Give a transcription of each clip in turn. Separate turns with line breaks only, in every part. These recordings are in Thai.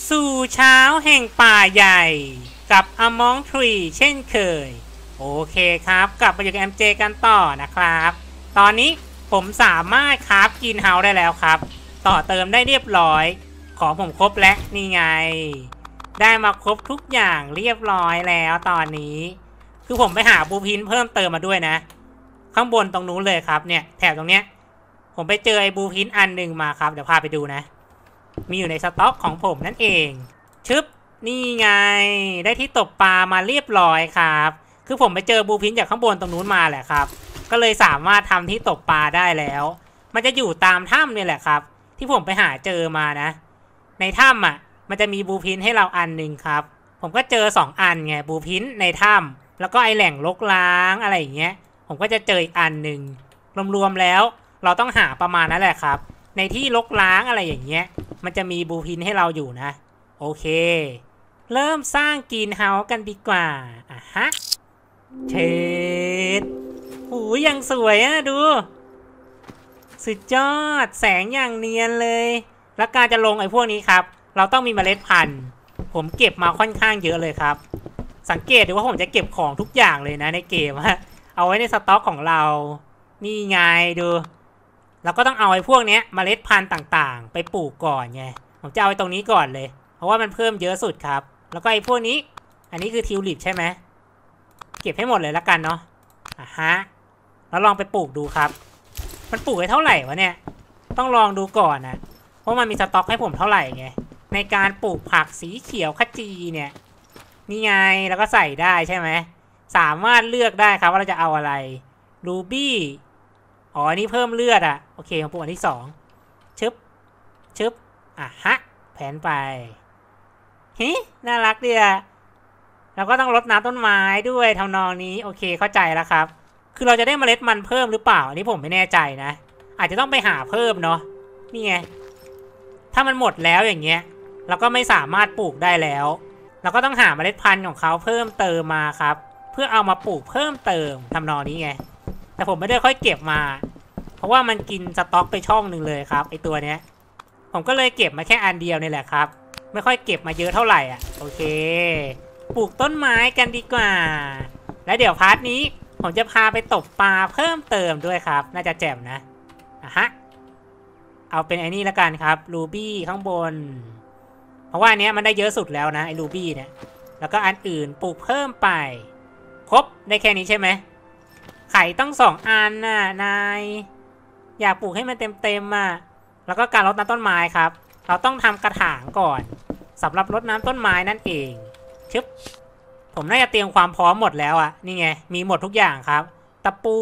สู่เช้าแห่งป่าใหญ่กับ Among Tree เช่นเคยโอเคครับกลับมาอยู่กับ MJ กันต่อนะครับตอนนี้ผมสามารถคราฟกรีนเฮาส์ได้แล้วครับต่อเติมได้เรียบร้อยของผมครบแล้วนี่ไงได้มาครบทุกอย่างเรียบร้อยแล้วตอนนี้คือผมไปหาบลูพรินท์เพิ่มเติมมาด้วยนะข้างบนตรงนู้นเลยครับเนี่ยแถบตรงเนี้ยผมไปเจอไอ้บลูพรินท์อันหนึ่งมาครับเดี๋ยวพาไปดูนะมีอยู่ในสต็อกของผมนั่นเองชึบนี่ไงได้ที่ตกปลามาเรียบร้อยครับคือผมไปเจอบลูพรินท์จากข้างบนตรงนู้นมาแหละครับก็เลยสามารถทำที่ตกปลาได้แล้วมันจะอยู่ตามถ้ำเนี่ยแหละครับที่ผมไปหาเจอมานะในถ้ำอ่ะมันจะมีบลูพรินท์ให้เราอันหนึ่งครับผมก็เจอ2อันไงบลูพรินท์ในถ้ำแล้วก็ไอแหล่งรกร้างอะไรอย่างเงี้ยผมก็จะเจออีกอันหนึ่งรวมๆแล้วเราต้องหาประมาณนั้นแหละครับในที่รกร้างอะไรอย่างเงี้ยมันจะมีบลูพรินท์ให้เราอยู่นะโอเคเริ่มสร้างกรีนเฮาส์กันดีกว่าอ่ะฮะเชดหูยังสวยอ่ะดูสุดยอดแสงอย่างเนียนเลยแล้วการจะลงไอ้พวกนี้ครับเราต้องมีเมล็ดพันธุ์ผมเก็บมาค่อนข้างเยอะเลยครับสังเกตดูว่าผมจะเก็บของทุกอย่างเลยนะในเกมฮะเอาไว้ในสต็อกของเรานี่ไงดูเราก็ต้องเอาไอ้พวกนี้เมล็ดพันธุ์ต่างๆไปปลูกก่อนไงผมจะเอาไอ้ตรงนี้ก่อนเลยเพราะว่ามันเพิ่มเยอะสุดครับแล้วก็ไอ้พวกนี้อันนี้คือทิวลิปใช่ไหมเก็บให้หมดเลยละกันเนาะอ่ะฮะแล้วลองไปปลูกดูครับมันปลูกได้เท่าไหร่วะเนี่ยต้องลองดูก่อนนะเพราะมันมีสต็อกให้ผมเท่าไหร่ไงในการปลูกผักสีเขียวขจีเนี่ยนี่ไงแล้วก็ใส่ได้ใช่ไหมสามารถเลือกได้ครับว่าเราจะเอาอะไรรูบี้อ๋อนี่เพิ่มเลือดอ่ะโอเคของปลูกอันที่2ชึบอ่ะฮะแผนไปฮิน่ารักดีอะเราก็ต้องรดน้ำต้นไม้ด้วยทำนองนี้โอเคเข้าใจแล้วครับคือเราจะได้เมล็ดมันเพิ่มหรือเปล่าอันนี้ผมไม่แน่ใจนะอาจจะต้องไปหาเพิ่มเนาะนี่ไงถ้ามันหมดแล้วอย่างเงี้ยเราก็ไม่สามารถปลูกได้แล้วเราก็ต้องหาเมล็ดพันธุ์ของเขาเพิ่มเติมมาครับเพื่อเอามาปลูกเพิ่มเติมทำนองนี้ไงแต่ผมไม่ได้ค่อยเก็บมาเพราะว่ามันกินสต็อกไปช่องหนึ่งเลยครับไอตัวเนี้ยผมก็เลยเก็บมาแค่อันเดียวนี่แหละครับไม่ค่อยเก็บมาเยอะเท่าไหร่อ่ะโอเคปลูกต้นไม้กันดีกว่าแล้วเดี๋ยวพาร์ทนี้ผมจะพาไปตกปลาเพิ่มเติมด้วยครับน่าจะแจ่มนะอ่ะฮะเอาเป็นไอ้นี่ละกันครับรูบี้ข้างบนเพราะว่าอันเนี้ยมันได้เยอะสุดแล้วนะไอ้รูบี้เนี่ยแล้วก็อันอื่นปลูกเพิ่มไปครบได้แค่นี้ใช่ไหมไข่ต้อง2อันน่ะนายอยากปลูกให้มันเต็มอ่ะแล้วก็การรดน้ำต้นไม้ครับเราต้องทำกระถางก่อนสำหรับรดน้ำต้นไม้นั่นเองชึบผมน่าจะเตรียมความพร้อมหมดแล้วอ่ะนี่ไงมีหมดทุกอย่างครับตะปู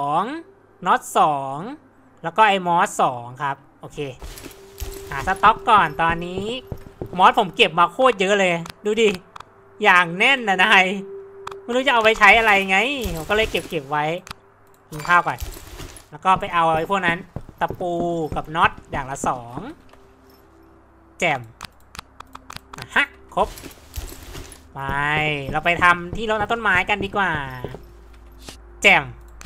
2น็อต2แล้วก็ไอ้มอส2ครับโอเคหาสต็อกก่อนตอนนี้มอสผมเก็บมาโคตรเยอะเลยดูดิอย่างแน่นนะนายไม่รู้จะเอาไปใช้อะไรไงผมก็เลยเก็บไว้กินข้าวก่อนแล้วก็ไปเอาไอ้พวกนั้นตะปูกับน็อตอย่างละ2แจมอ่ะฮะครบไปเราไปทำที่รดน้ำต้นไม้กันดีกว่าแจม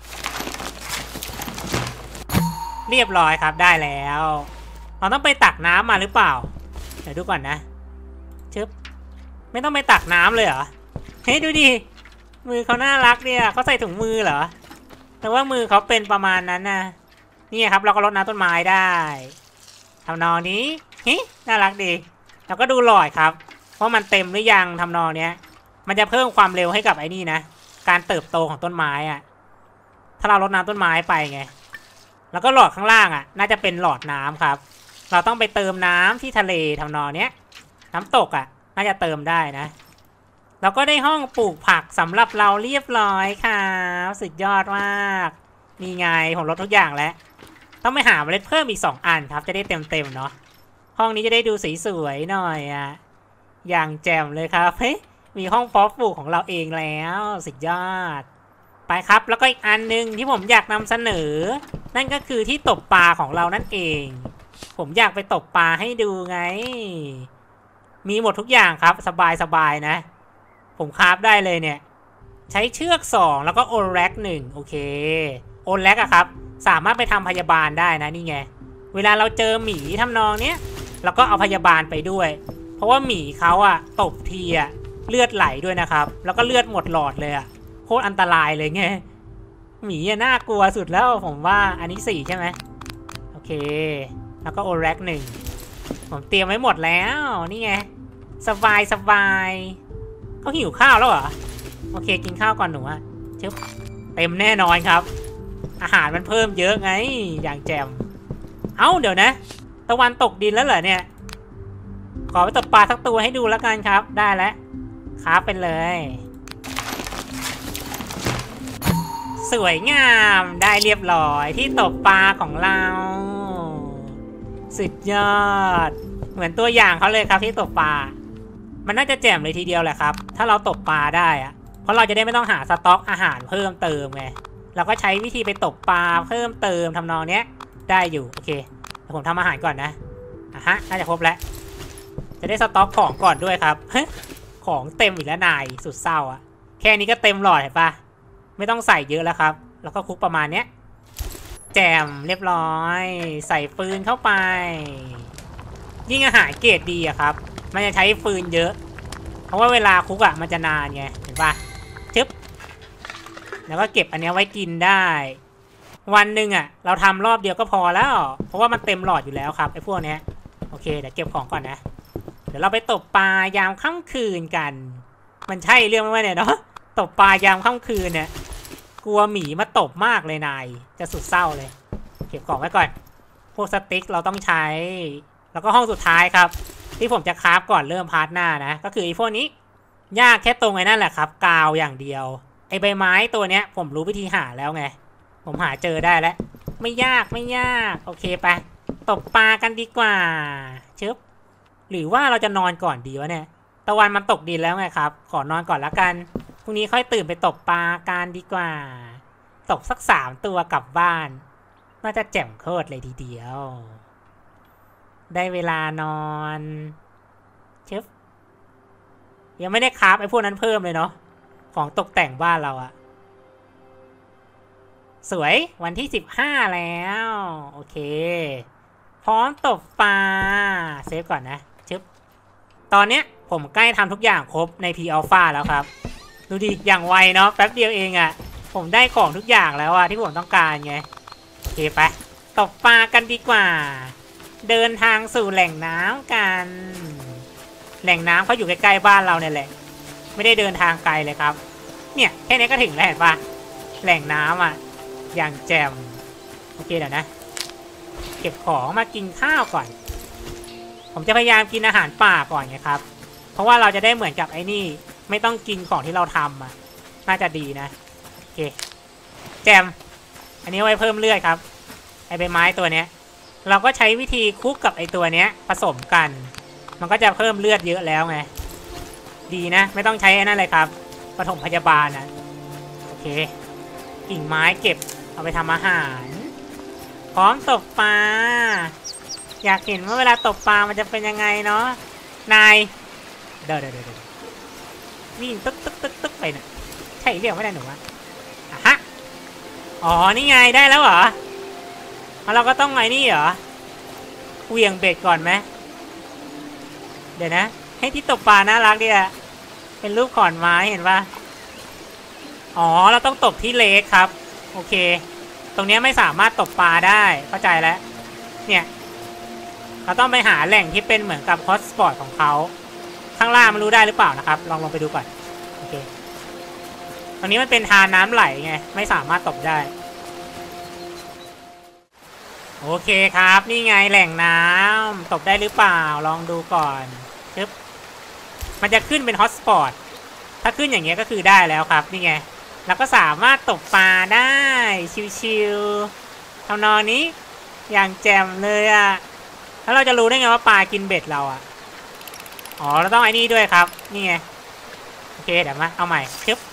เรียบร้อยครับได้แล้วเราต้องไปตักน้ำมาหรือเปล่าเดี๋ยวดูก่อนนะชึบไม่ต้องไปตักน้ำเลยเหรอเฮ้ยดูดิมือเขาน่ารักเนี่ยเขาใส่ถุงมือเหรอแต่ว่ามือเขาเป็นประมาณนั้นนะนี่ครับเราก็รดน้ำต้นไม้ได้ทำนองนี้เฮ้ยน่ารักดีเราก็ดูหลอดครับว่ามันเต็มหรือยังทำนองเนี้ยมันจะเพิ่มความเร็วให้กับไอ้นี่นะการเติบโตของต้นไม้อ่ะถ้าเรารดน้ำต้นไม้ไปไงแล้วก็หลอดข้างล่างอ่ะน่าจะเป็นหลอดน้ำครับเราต้องไปเติมน้ำที่ทะเลทำนองเนี้ยน้ำตกอ่ะน่าจะเติมได้นะเราก็ได้ห้องปลูกผักสำหรับเราเรียบร้อยค่ะสุดยอดมากนี่ไงผมลดทุกอย่างแล้วต้องไปหาเมล็ดเพิ่มอีก2อันครับจะได้เต็มเนาะห้องนี้จะได้ดูสีสวยหน่อยอ่ะอย่างแจ่มเลยครับเฮ้ยมีห้องเพาะปลูกของเราเองแล้วสุดยอดไปครับแล้วก็อีกอันนึงที่ผมอยากนำเสนอนั่นก็คือที่ตกปลาของเรานั่นเองผมอยากไปตกปลาให้ดูไงมีหมดทุกอย่างครับสบายนะผมคราฟได้เลยเนี่ยใช้เชือก2แล้วก็โอแร็ก1โอเคโอแร็กอะครับสามารถไปทำพยาบาลได้นะนี่ไงเวลาเราเจอหมีทำนองเนี้ยเราก็เอาพยาบาลไปด้วยพราะว่าหมีเขาอะตบทีอะเลือดไหลด้วยนะครับแล้วก็เลือดหมดหลอดเลยอะโคตรอันตรายเลยไงหมีน่ากลัวสุดแล้วผมว่าอันนี้4ใช่ไหมโอเคแล้วก็โอแร็ก1ผมเตรียมไว้หมดแล้วนี่ไงสบายเขาหิวข้าวแล้วเหรอโอเคกินข้าวก่อนหนูอะชึบเต็มแน่นอนครับอาหารมันเพิ่มเยอะไงอย่างแจ่มเอ้าเดี๋ยวนะตะวันตกดินแล้วเหรอเนี่ยขอไปตกปลาสักตัวให้ดูแล้วกันครับได้แล้วครับไปเลยสวยงามได้เรียบร้อยที่ตกปลาของเราสุดยอดเหมือนตัวอย่างเขาเลยครับที่ตกปลามันน่าจะแจ่มเลยทีเดียวแหละครับถ้าเราตกปลาได้อะเพราะเราจะได้ไม่ต้องหาสต็อกอาหารเพิ่มเติมไงเราก็ใช้วิธีไปตกปลาเพิ่มเติมทำนองเนี้ยได้อยู่โอเคเดี๋ยวผมทำอาหารก่อนนะฮะน่าจะครบแล้วจะได้สต็อกของก่อนด้วยครับของเต็มอีกแล้วนายสุดเศร้าอะแค่นี้ก็เต็มหลอดเห็นปะไม่ต้องใส่เยอะแล้วครับแล้วก็คลุกประมาณเนี้ยแจมเรียบร้อยใส่ฟืนเข้าไปยิ่งอาหารเกรดดีอะครับมันจะใช้ฟืนเยอะเพราะว่าเวลาคลุกอะมันจะนานไงเห็นปะชึบแล้วก็เก็บอันนี้ไว้กินได้วันหนึ่งอะเราทำรอบเดียวก็พอแล้วเพราะว่ามันเต็มหลอดอยู่แล้วครับไอ้พวกเนี้ยโอเคเดี๋ยวเก็บของก่อนนะเดี๋ยวเราไปตกปลายามค่ำคืนกันมันใช่เรื่องไหมเนี่ยเนาะตกปลายามค่ำคืนเนี่ยกลัวหมีมาตบมากเลยนายจะสุดเศร้าเลยเก็บของไว้ก่อนพวกสติ๊กเราต้องใช้แล้วก็ห้องสุดท้ายครับที่ผมจะคราฟก่อนเริ่มพาร์ทหน้านะก็คือไอ้พวกนี้ยากแค่ตรงไอ้นั่นแหละครับกาวอย่างเดียวไอ้ใบไม้ตัวเนี้ยผมรู้วิธีหาแล้วไงผมหาเจอได้แล้วไม่ยากโอเคไปตกปลากันดีกว่าชึบหรือว่าเราจะนอนก่อนดีวะเนี่ยตะวันมันตกดินแล้วไงครับขอนอนก่อนละกันพรุ่งนี้ค่อยตื่นไปตกปลากันดีกว่าตกสัก3ตัวกลับบ้านน่าจะแจ่มโคตรเลยทีเดียวได้เวลานอนชึบยังไม่ได้คราฟไอ้พวกนั้นเพิ่มเลยเนาะของตกแต่งบ้านเราอะสวยวันที่15แล้วโอเคพร้อมตกปลาเซฟก่อนนะชึบตอนเนี้ยผมใกล้ทำทุกอย่างครบใน P Alpha แล้วครับดูดิอย่างไวเนาะแป๊บเดียวเองอะผมได้ของทุกอย่างแล้วอะที่ผมต้องการไงโอเคไปตกปลากันดีกว่าเดินทางสู่แหล่งน้ำกันแหล่งน้ำเขาอยู่ใกล้ๆบ้านเราเนี่ยแหละไม่ได้เดินทางไกลเลยครับเนี่ยแค่นี้ก็ถึงแล้วเห็นปะแหล่งน้ำอะอย่างแจ่มโอเคเดี๋ยวนะเก็บของมากินข้าวก่อนผมจะพยายามกินอาหารป่าก่อนไงครับเพราะว่าเราจะได้เหมือนกับไอ้นี่ไม่ต้องกินของที่เราทำอ่ะน่าจะดีนะโอเคแจมอันนี้ไว้เพิ่มเลือดครับไอ้ใบไม้ตัวเนี้ยเราก็ใช้วิธีคลุกกับไอ้ตัวเนี้ยผสมกันมันก็จะเพิ่มเลือดเยอะแล้วไงดีนะไม่ต้องใช้ไอ้นั่นเลยครับปฐมพยาบาลนะโอเคกิ่งไม้เก็บเอาไปทำอาหารพร้อมตกปลาอยากเห็นว่าเวลาตกปลามันจะเป็นยังไงเนาะนายเดี๋ยววิ่งตึ๊กไปน่ะใช่เรียกไม่ได้หนูวะฮะอ๋อนี่ไงได้แล้วเหรอเราก็ต้องไงนี่เหรอเหวี่ยงเบ็ดก่อนไหมเดี๋ยวนะให้ที่ตกปลาน่ารักดิอะเป็นรูปขอนไม้เห็นปะอ๋อเราต้องตกที่เลคครับโอเคตรงนี้ไม่สามารถตกปลาได้เข้าใจแล้วเนี่ยเราต้องไปหาแหล่งที่เป็นเหมือนกับฮอตสปอตของเขาข้างล่างมันรู้ได้หรือเปล่านะครับลองไปดูก่อนโอเคตรงนี้มันเป็นทานน้ำไหลไงไม่สามารถตกได้โอเคครับนี่ไงแหล่งน้ำตกได้หรือเปล่าลองดูก่อนปึ๊บมันจะขึ้นเป็นฮอตสปอตถ้าขึ้นอย่างเงี้ยก็คือได้แล้วครับนี่ไงเราก็สามารถตกปลาได้ชิวๆทำนองนี้อย่างแจ่มเลยอะแล้วเราจะรู้ได้ไงว่าปลากินเบ็ดเราอะอ๋อเราต้องไอ้นี่ด้วยครับนี่ไงโอเคเดี๋ยวมาเอาใหม่ชึบ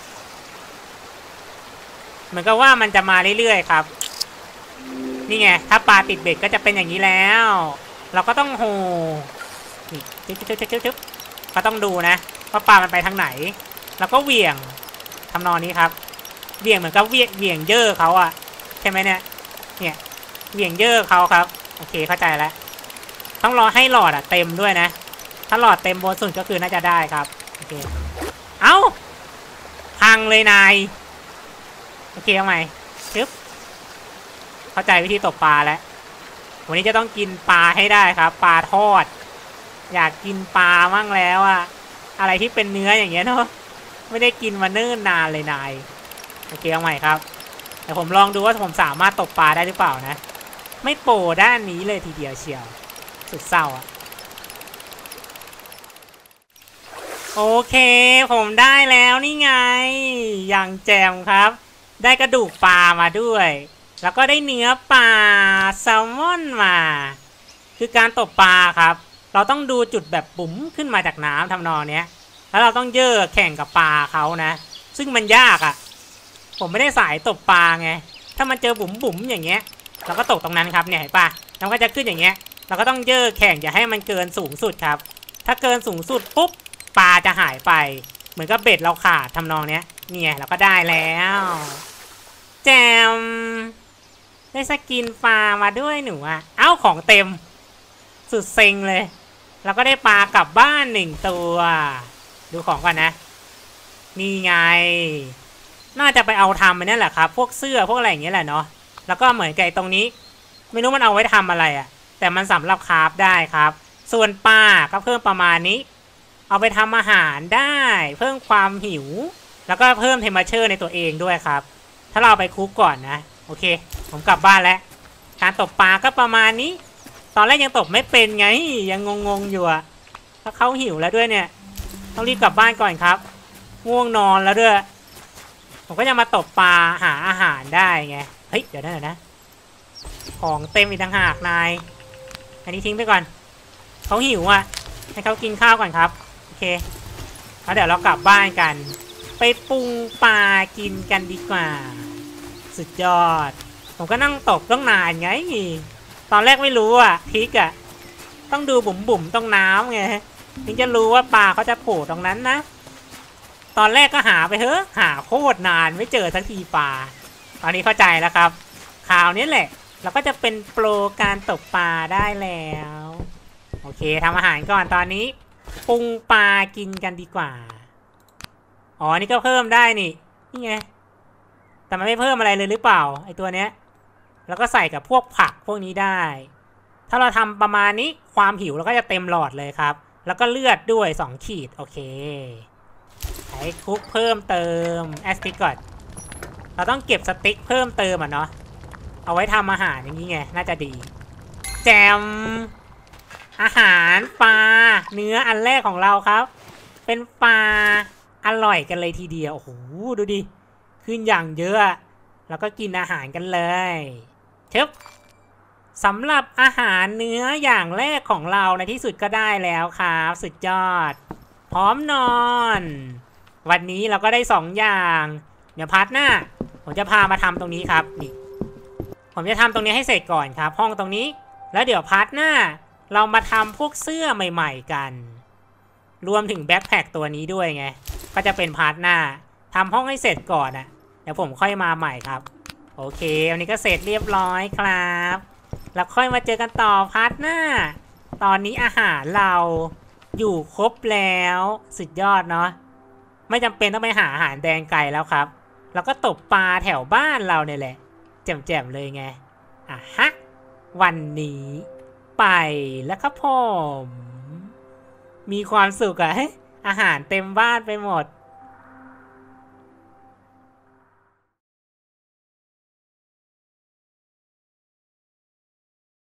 เหมือนกับว่ามันจะมาเรื่อยๆครับนี่ไงถ้าปลาติดเบ็ดก็จะเป็นอย่างนี้แล้วเราก็ต้องโหนี่ชึบก็ต้องดูนะว่าปลามันไปทางไหนแล้วก็เหวี่ยงทำนองนี้ครับเหวี่ยงเหมือนกับเหวี่ยงเย่อเขาอะใช่ไหมเนี่ยเหวี่ยงเย่อเขาครับโอเคเข้าใจแล้วต้องรอให้หลอดอะเต็มด้วยนะถ้าหลอดเต็มบนสุดก็คือน่าจะได้ครับโอเคเอ้าพังเลยนายโอเคเอาใหม่ปึ๊บเข้าใจวิธีตกปลาแล้ววันนี้จะต้องกินปลาให้ได้ครับปลาทอดอยากกินปลามั่งแล้วอะอะไรที่เป็นเนื้ออย่างเงี้ยเนาะไม่ได้กินมาเนิ่นนานเลยนายโอเคเอาใหม่ครับแต่ผมลองดูว่าผมสามารถตกปลาได้หรือเปล่านะไม่โปรด้านนี้เลยทีเดียวเชียวสุดเศร้าอะโอเคผมได้แล้วนี่ไงอย่างแจ่มครับได้กระดูกปลามาด้วยแล้วก็ได้เนื้อปลาแซลมอนมาคือการตกปลาครับเราต้องดูจุดแบบบุ๋มขึ้นมาจากน้ำทำนองเนี้ยแล้วเราต้องเย่อแข่งกับปลาเขานะซึ่งมันยากอ่ะผมไม่ได้สายตกปลาไงถ้ามันเจอบุ๋มบุ๋มอย่างเงี้ยเราก็ตกตรงนั้นครับเนี่ยเห็นปะมันก็จะขึ้นอย่างเงี้ยเราก็ต้องเย่อแข่งอย่าให้มันเกินสูงสุดครับถ้าเกินสูงสุดปุ๊บปลาจะหายไปเหมือนกับเบ็ดเราขาดทำนองเนี้ยเนี่ยเราก็ได้แล้วแจมได้สกินปลามาด้วยหนูอ่ะเอ้าของเต็มสุดเซ็งเลยเราก็ได้ปลากลับบ้าน1 ตัวดูของก่อนนะนี่ไงน่าจะไปเอาทำไปนั่นแหละครับพวกเสื้อพวกอะไรอย่างเงี้ยแหละเนาะแล้วก็เหมือนไก่ตรงนี้ไม่รู้มันเอาไว้ทำอะไรอ่ะแต่มันสำหรับคราฟได้ครับส่วนปลาก็เพิ่มประมาณนี้เอาไปทำอาหารได้เพิ่มความหิวแล้วก็เพิ่มเทมเพอเรเชอร์ในตัวเองด้วยครับถ้าเราไปคุกก่อนนะโอเคผมกลับบ้านแล้วการตกปลาก็ประมาณนี้ตอนแรกยังตกไม่เป็นไงยังงงๆอยู่อะถ้าเขาหิวแล้วด้วยเนี่ยต้องรีบกลับบ้านก่อนครับง่วงนอนแล้วด้วยผมก็จะมาตกปลาหาอาหารได้ไงเฮ้ยเดี๋ยวนะของเต็มอีกต่างหากนายอันนี้ทิ้งไปก่อนเขาหิวอะให้เขากินข้าวก่อนครับโอเคแล้วเดี๋ยวเรากลับบ้านกันไปปรุงปลากินกันดีกว่าสุดยอดผมก็นั่งตกต้องนานไงตอนแรกไม่รู้อ่ะพริกอ่ะต้องดูบุ๋มๆตรงน้ำไงถึงจะรู้ว่าปลาเขาจะโผล่ตรงนั้นนะตอนแรกก็หาไปเถอะหาโคตรนานไม่เจอสักทีปลาตอนนี้เข้าใจแล้วครับข่าวนี้แหละเราก็จะเป็นโปรการตกปลาได้แล้วโอเคทำอาหารก่อนตอนนี้ปรุงปลากินกันดีกว่าอ๋อนี่ก็เพิ่มได้นี่ไงแต่มันไม่เพิ่มอะไรเลยหรือเปล่าไอตัวเนี้ยแล้วก็ใส่กับพวกผักพวกนี้ได้ถ้าเราทำประมาณนี้ความหิวเราก็จะเต็มหลอดเลยครับแล้วก็เลือดด้วย2 ขีดโอเคใช้คุกเพิ่มเติมแอสติกก่อนเราต้องเก็บสติ๊กเพิ่มเติมอ่ะเนาะเอาไว้ทำอาหารอย่างนี้ไงน่าจะดีแจมอาหารปลาเนื้ออันแรกของเราครับเป็นปลาอร่อยกันเลยทีเดียวโอ้โหดูดิขึ้นอย่างเยอะแล้วก็กินอาหารกันเลยเชิบสำหรับอาหารเนื้ออย่างแรกของเราในที่สุดก็ได้แล้วครับสุดยอดพร้อมนอนวันนี้เราก็ได้2 อย่างเดี๋ยวพาร์ทหน้าผมจะพามาทำตรงนี้ครับนี่ผมจะทำตรงนี้ให้เสร็จก่อนครับห้องตรงนี้แล้วเดี๋ยวพาร์ทหน้าเรามาทำพวกเสื้อใหม่ๆกันรวมถึงแบ็คแพ็คตัวนี้ด้วยไงก็จะเป็นพาร์ทหน้าทำห้องให้เสร็จก่อนอ่ะเดี๋ยวผมค่อยมาใหม่ครับโอเควันนี้ก็เสร็จเรียบร้อยครับแล้วค่อยมาเจอกันต่อพาร์ทหน้าตอนนี้อาหารเราอยู่ครบแล้วสุดยอดเนาะไม่จำเป็นต้องไปหาอาหารแดงไก่แล้วครับแล้วก็ตกปลาแถวบ้านเราเนี่ยแหละแจ่มๆเลยไงอ่ะฮะวันนี้ไปแล้วครับผมมีความสุขอะอาหารเต็มบ้านไปหมด